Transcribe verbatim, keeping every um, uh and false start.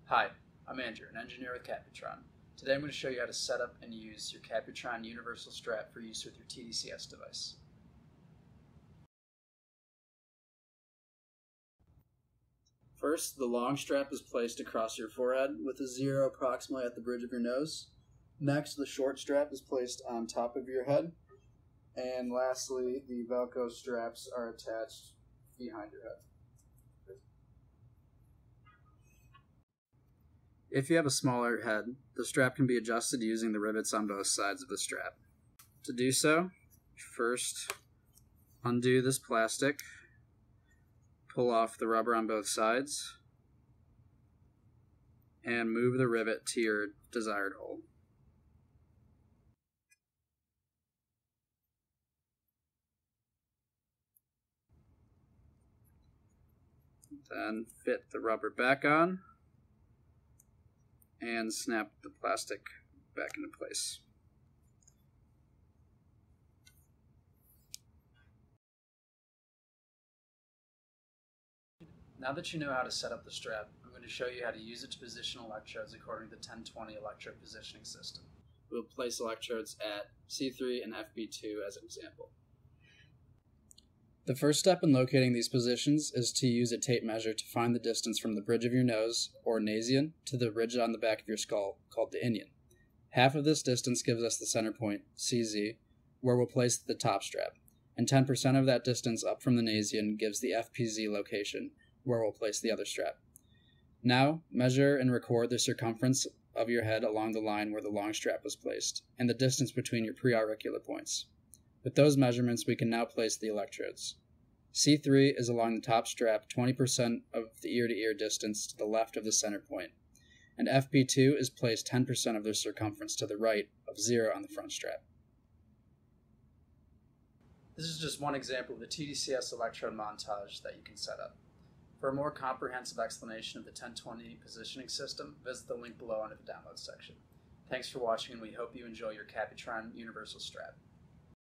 Hi, I'm Andrew, an engineer with Caputron. Today I'm going to show you how to set up and use your Caputron Universal Strap for use with your T D C S device. First, the long strap is placed across your forehead with a zero approximately at the bridge of your nose. Next, the short strap is placed on top of your head. And lastly, the Velcro straps are attached behind your head. If you have a smaller head, the strap can be adjusted using the rivets on both sides of the strap. To do so, first undo this plastic, pull off the rubber on both sides, and move the rivet to your desired hole. Then fit the rubber back on and snap the plastic back into place. Now that you know how to set up the strap, I'm going to show you how to use it to position electrodes according to the ten twenty electrode positioning system. We'll place electrodes at C three and F B two as an example. The first step in locating these positions is to use a tape measure to find the distance from the bridge of your nose, or nasion, to the ridge on the back of your skull, called the inion. Half of this distance gives us the center point, C Z, where we'll place the top strap, and ten percent of that distance up from the nasion gives the F P Z location, where we'll place the other strap. Now, measure and record the circumference of your head along the line where the long strap was placed, and the distance between your preauricular points. With those measurements, we can now place the electrodes. C three is along the top strap twenty percent of the ear-to-ear distance to the left of the center point, and F B two is placed ten percent of their circumference to the right of zero on the front strap. This is just one example of the T D C S electrode montage that you can set up. For a more comprehensive explanation of the ten twenty positioning system, visit the link below under the download section. Thanks for watching, and we hope you enjoy your Caputron Universal Strap.